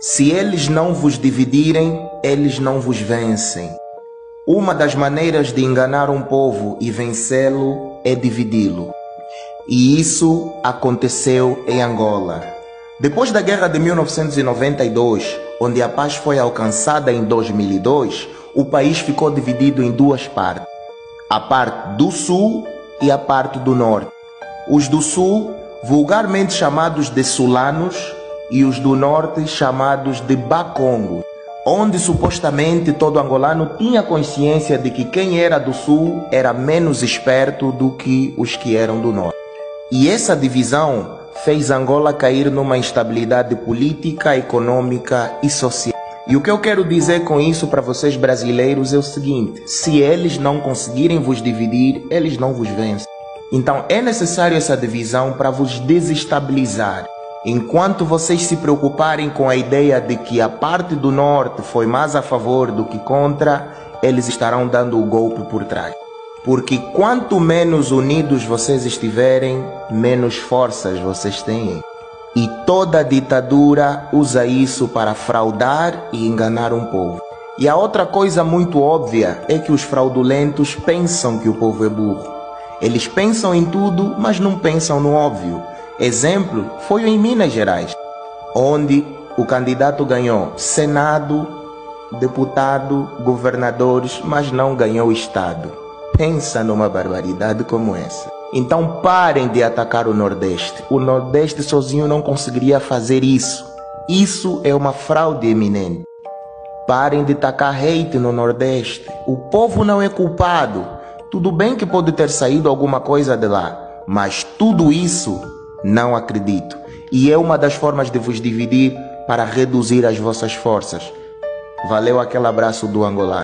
Se eles não vos dividirem, eles não vos vencem. Uma das maneiras de enganar um povo e vencê-lo é dividi-lo. E isso aconteceu em Angola. Depois da guerra de 1992, onde a paz foi alcançada em 2002, o país ficou dividido em duas partes. A parte do sul e a parte do norte. Os do sul, vulgarmente chamados de sulanos, e os do norte chamados de Bakongo, onde supostamente todo angolano tinha consciência de que quem era do sul era menos esperto do que os que eram do norte. E essa divisão fez Angola cair numa instabilidade política, econômica e social. E o que eu quero dizer com isso para vocês brasileiros é o seguinte: se eles não conseguirem vos dividir, eles não vos vencem. Então é necessário essa divisão para vos desestabilizar. Enquanto vocês se preocuparem com a ideia de que a parte do norte foi mais a favor do que contra, eles estarão dando o golpe por trás. Porque quanto menos unidos vocês estiverem, menos forças vocês têm. E toda ditadura usa isso para fraudar e enganar um povo. E a outra coisa muito óbvia é que os fraudulentos pensam que o povo é burro. Eles pensam em tudo, mas não pensam no óbvio. Exemplo foi em Minas Gerais, onde o candidato ganhou Senado, deputado, governadores, mas não ganhou o Estado. Pensa numa barbaridade como essa. Então parem de atacar o Nordeste. O Nordeste sozinho não conseguiria fazer isso. Isso é uma fraude eminente. Parem de tacar hate no Nordeste. O povo não é culpado. Tudo bem que pode ter saído alguma coisa de lá, mas tudo isso não acredito. E é uma das formas de vos dividir para reduzir as vossas forças. Valeu aquele abraço do angolano.